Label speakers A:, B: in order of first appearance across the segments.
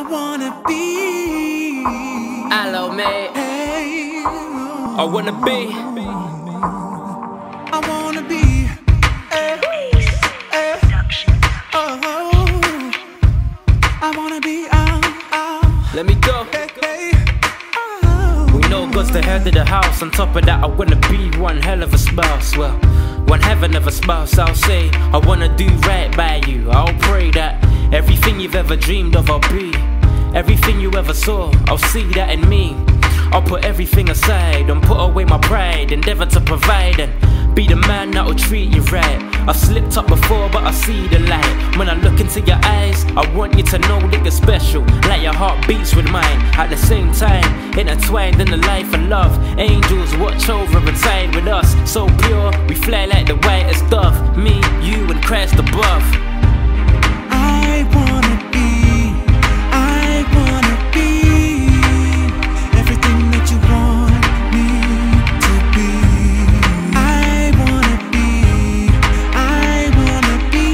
A: wanna be.
B: Hello, mate.
A: Hey,
B: I wanna be.
A: I wanna be. Hey, hey, oh, I wanna be.
B: Let me go.
A: Hey, hey, oh.
B: We know God's the head of the house. On top of that, I wanna be one hell of a spouse. Well, one heaven of a spouse. I'll say I wanna do right by you. I'll pray that everything you've ever dreamed of, I'll be. Everything you ever saw, I'll see that in me. I'll put everything aside and put away my pride. Endeavor to provide and be the man that'll treat you right. I've slipped up before, but I see the light. When I look into your eyes, I want you to know that you're special, like your heart beats with mine. At the same time, intertwined in the life of love. Angels watch over and side with us. So pure, we fly like the whitest dove. Me, you, and Christ above.
A: I wanna be. I wanna be everything that you want me to be. I wanna be. I wanna be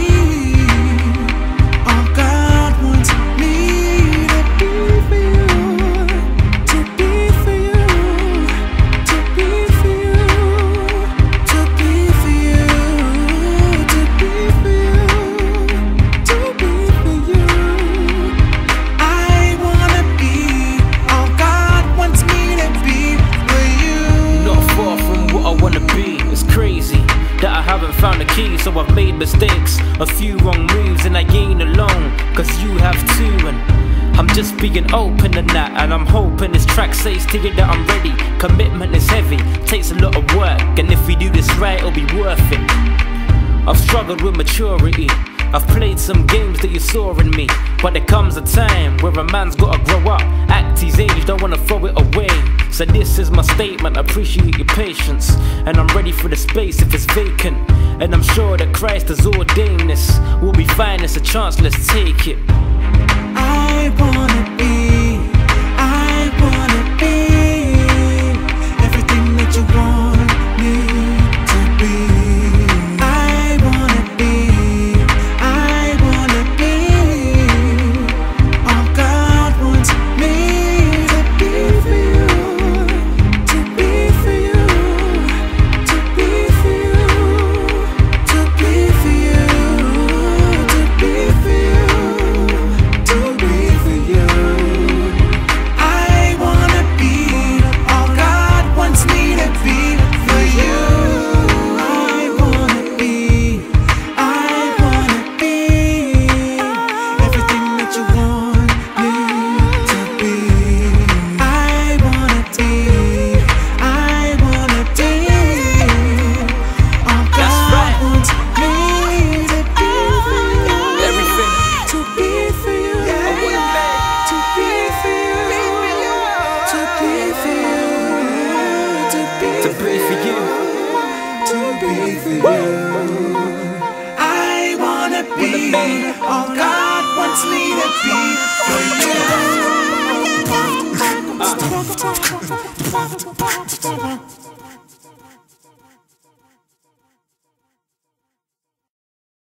A: all God wants me to be for you. To be for you. To be for you. To be for you. To be for you. To be for you. I wanna be all God wants me to be for you.
B: Not far from what I wanna be. It's crazy that I haven't found the key, so I've made mistakes, a few wrong moves, and I ain't alone, cause you have too. And I'm just being open and that, and I'm hoping this track says to you that I'm ready. Commitment is heavy, takes a lot of work, and if we do this right, it'll be worth it. I've struggled with maturity, I've played some games that you saw in me, but there comes a time where a man's gotta grow up, act his age, don't wanna throw it away. So this is my statement, I appreciate your patience, and I'm ready for the space if it's vacant. And I'm sure that Christ has ordained this. We'll be fine, it's a chance, let's take it.
A: I wanna be. I wanna be everything that you want me to be. I wanna be. I wanna be all God wants me to be for you. To be for you. To be for you. To be for you. To be for you. To be for you. I wanna be all God wants me to be for you. I wanna be. I wanna be everything that you want me to be. I wanna be. I wanna be all God wants me to be for you.
B: Everything.
A: To be for you.
B: I wanna be.
A: To be for you. To be for you.
B: To be for you.
A: To be for you. I wanna be all God wants me to be.